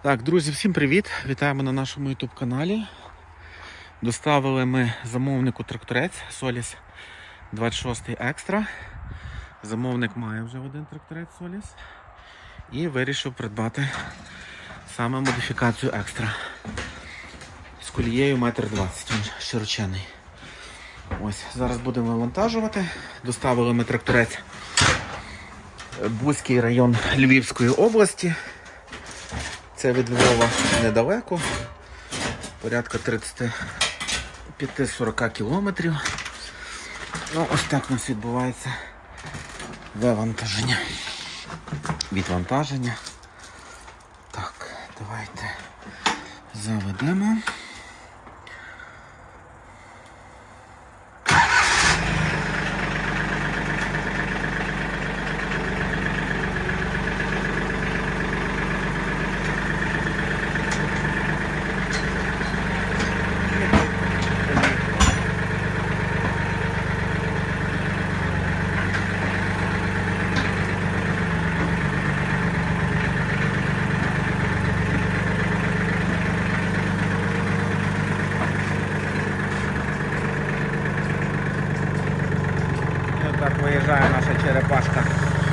Так, друзі, всім привіт! Вітаємо на нашому YouTube каналі. Доставили ми замовнику тракторець Solis 26 Extra. Замовник має вже один тракторець Solis і вирішив придбати саме модифікацію Extra з колією 1,20 м, він широченний. Ось, зараз будемо вивантажувати. Доставили ми тракторець Буський район Львівської області. Це від Львова недалеко, порядка 35-40 кілометрів. Ну, ось так у нас відбувається вивантаження, відвантаження. Так, давайте заведемо. Так виїжджає наша черепашка.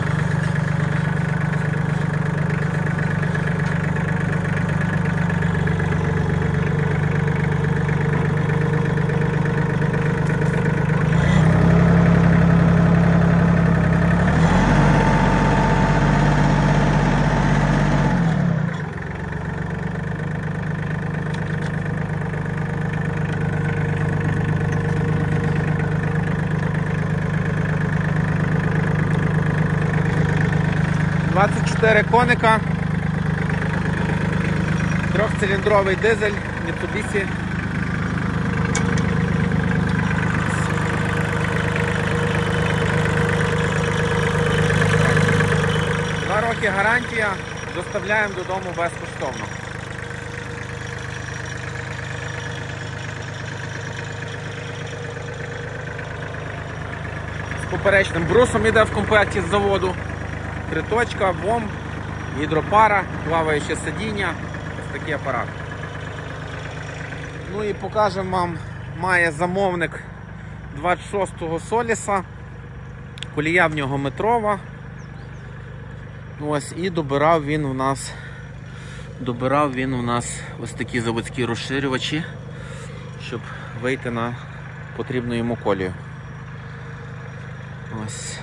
Чотири коника, трьохциліндровий дизель Mitsubishi. Два роки гарантія, доставляємо додому безкоштовно. З поперечним брусом йде в комплекті з заводу. Триточка, ВОМ, гідропара, плаваюче сидіння, ось такий апарат. Ну і покажемо вам, має замовник 26-го Соліса, колія в нього метрова. Ось, і добирав він у нас ось такі заводські розширювачі, щоб вийти на потрібну йому колію. Ось.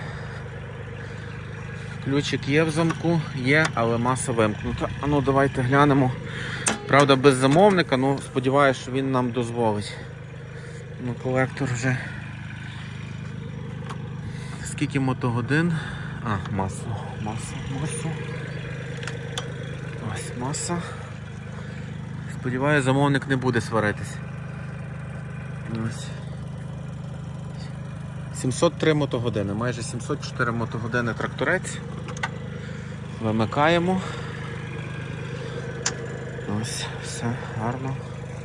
Ключик є в замку, є, але маса вимкнута. А ну давайте глянемо. Правда, без замовника, ну сподіваюся, що він нам дозволить. Ну, колектор вже. Скільки мотогодин? А, масу. Ось маса. Сподіваюся, замовник не буде сваритись. Ось. 703 мотогодини, майже 704 мотогодини тракторець. Вимикаємо. Ось, все гарно.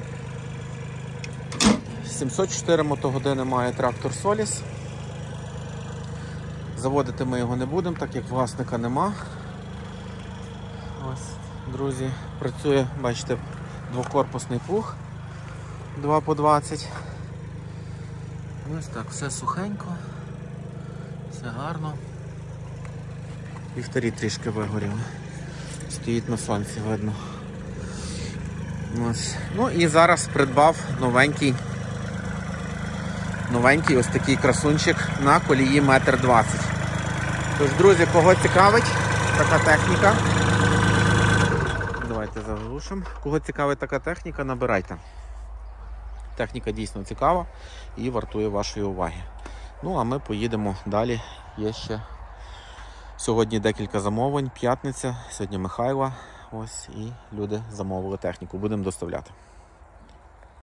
704 мотогодини має трактор Solis. Заводити ми його не будемо, так як власника нема. Ось, друзі, працює, бачите, двокорпусний плуг 2 по 20. Ось так, все сухенько, все гарно. Ліхтарі трішки вигоріли. Стоїть на сонці, видно. Ось. Ну і зараз придбав новенький ось такий красунчик на колії 1,20 м. Тож, друзі, кого цікавить така техніка, давайте заглушимо. Кого цікавить така техніка, набирайте. Техніка дійсно цікава і вартує вашої уваги. Ну, а ми поїдемо далі. Є ще сьогодні декілька замовлень, п'ятниця, сьогодні Михайла. Ось, і люди замовили техніку. Будемо доставляти.